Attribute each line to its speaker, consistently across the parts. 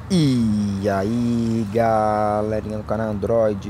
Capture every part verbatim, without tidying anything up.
Speaker 1: E aí, galerinha do canal Android.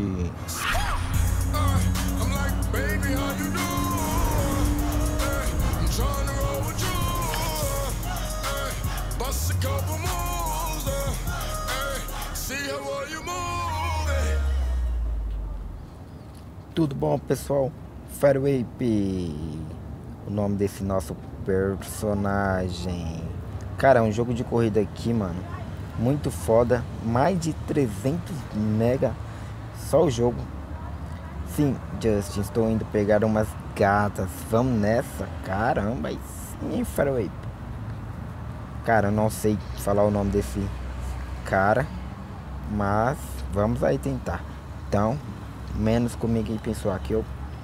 Speaker 1: Tudo bom, pessoal? Firewape, o nome desse nosso personagem. Cara, é um jogo de corrida aqui, mano, muito foda. Mais de trezentos mega só o jogo. Sim, Justin, estou indo pegar umas gatas. Vamos nessa? Caramba, aí sim, Firewape. Cara, eu não sei falar o nome desse cara, mas vamos aí tentar. Então, menos comigo aí, pessoal, que eu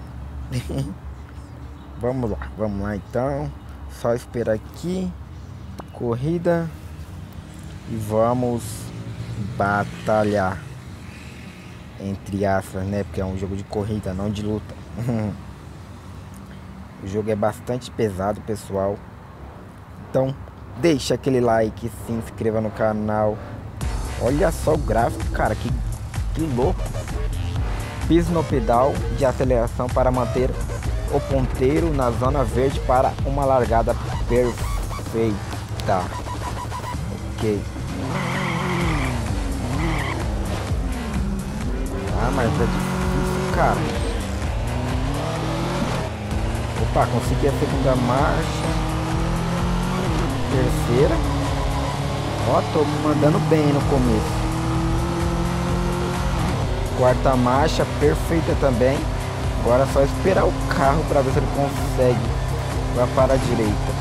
Speaker 1: vamos lá, vamos lá então. Só esperar aqui. Corrida. E vamos batalhar. Entre aspas, né? Porque é um jogo de corrida, não de luta. O jogo é bastante pesado, pessoal. Então, deixa aquele like, se inscreva no canal. Olha só o gráfico, cara, que, que louco. Piso no pedal de aceleração para manter o ponteiro na zona verde para uma largada perfeita. Ok. Ah, mas é difícil, cara. Opa, consegui a segunda marcha. Terceira. Ó, tô mandando bem no começo. Quarta marcha, perfeita também. Agora é só esperar o carro para ver se ele consegue. Vai para a direita.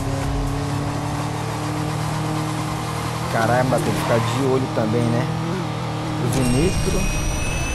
Speaker 1: Caramba, tem que ficar de olho também, né? Uso nitro.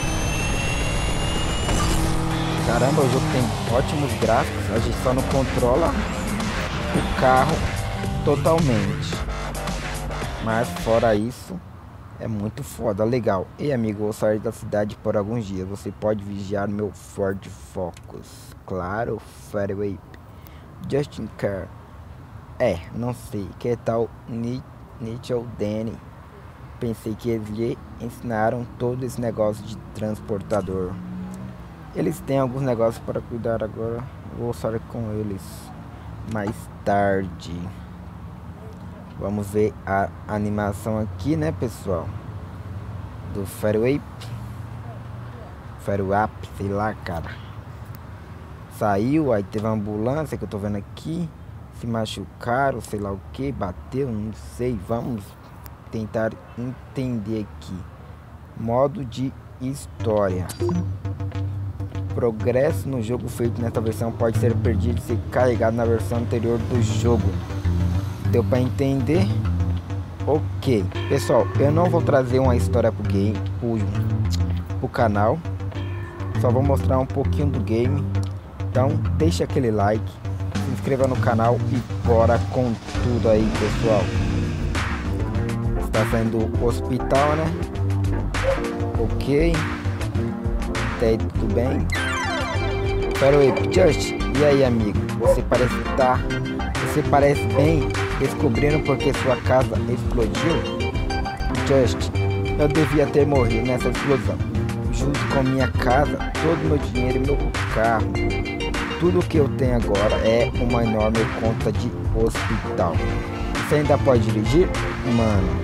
Speaker 1: Caramba, o jogo tem ótimos gráficos. A gente só não controla o carro totalmente. Mas fora isso, é muito foda, legal. Ei, amigo, vou sair da cidade por alguns dias. Você pode vigiar meu Ford Focus. Claro, Firewape. Justin Car. É, não sei. Que tal Nietzsche ou Danny? Pensei que eles lhe ensinaram todo esse negócio de transportador. Eles têm alguns negócios para cuidar agora. Vou sair com eles mais tarde. Vamos ver a animação aqui, né, pessoal? Do Firewape. Firewape, sei lá, cara. Saiu, aí teve uma ambulância que eu tô vendo aqui. Se machucaram, sei lá o que, bateu, não sei. Vamos tentar entender aqui. Modo de história. Progresso no jogo feito nesta versão pode ser perdido se carregado na versão anterior do jogo. Deu para entender? Ok. Pessoal, eu não vou trazer uma história pro game, pro, pro canal. Só vou mostrar um pouquinho do game. Então, deixa aquele like, se inscreva no canal e bora com tudo aí, pessoal. Está saindo do hospital, né? Ok. Até aí tudo bem. Firewape, Just, e aí, amigo? Você parece estar... Você parece bem descobrindo porque sua casa explodiu? Just, eu devia ter morrido nessa explosão. Junto com minha casa, todo meu dinheiro e meu carro. Tudo que eu tenho agora é uma enorme conta de hospital. Você ainda pode dirigir? Mano.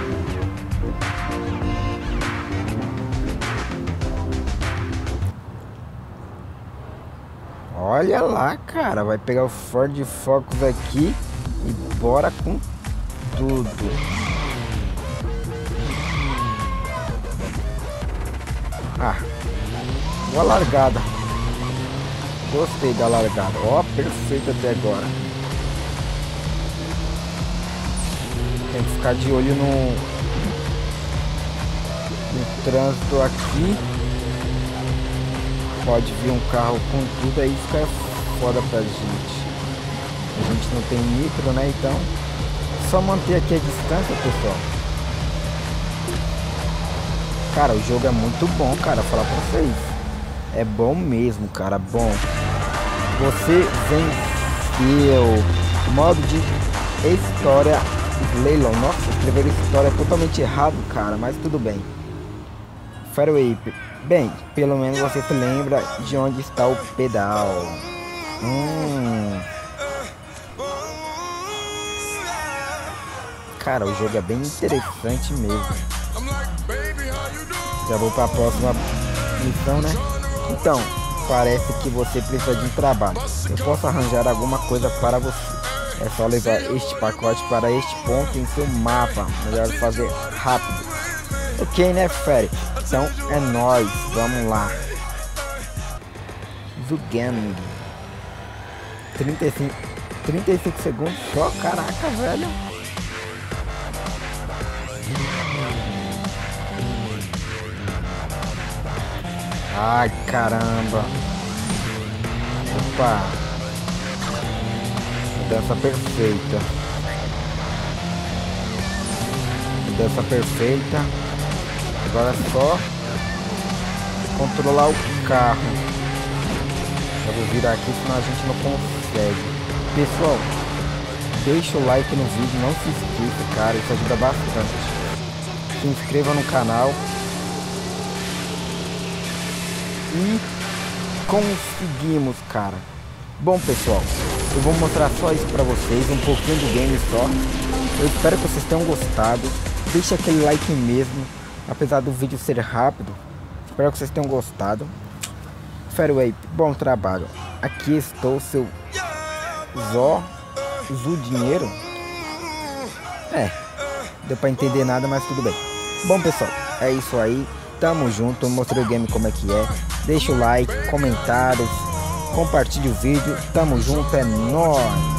Speaker 1: Olha lá, cara, vai pegar o Ford Focus aqui e bora com tudo. Ah, boa largada. Gostei da largada. Ó, perfeito até agora. Tem que ficar de olho no, no trânsito aqui. Pode vir um carro com tudo aí, fica foda pra gente. A gente não tem nitro, né? Então, só manter aqui a distância, pessoal. Cara, o jogo é muito bom, cara, falar pra vocês. É bom mesmo, cara, bom. Você venceu. Modo de história Slaylon. Nossa, escreveram história totalmente errado, cara, mas tudo bem. Fairway. Bem, pelo menos você se lembra de onde está o pedal. Hum. Cara, o jogo é bem interessante mesmo. Já vou para a próxima missão, né? Então, parece que você precisa de um trabalho. Eu posso arranjar alguma coisa para você. É só levar este pacote para este ponto em seu mapa. Melhor fazer rápido. Ok, né, Fere? Então é nóis. Vamos lá. Zugang. trinta e cinco, trinta e cinco segundos só. Caraca, velho. Ai, caramba. Opa. Mudança perfeita. Mudança perfeita. Agora é só controlar o carro. Eu vou virar aqui, senão a gente não consegue. Pessoal, deixa o like no vídeo, não se inscreva, cara, isso ajuda bastante. Se inscreva no canal. E conseguimos, cara. Bom, pessoal, eu vou mostrar só isso pra vocês, um pouquinho do game só. Eu espero que vocês tenham gostado. Deixa aquele like mesmo, apesar do vídeo ser rápido. Espero que vocês tenham gostado. Fairway, bom trabalho. Aqui estou, seu Zó Zu Dinheiro. É, deu pra entender nada, mas tudo bem. Bom, pessoal, é isso aí. Tamo junto, eu mostrei o game como é que é. Deixa o like, comentários, compartilhe o vídeo. Tamo junto, é nóis.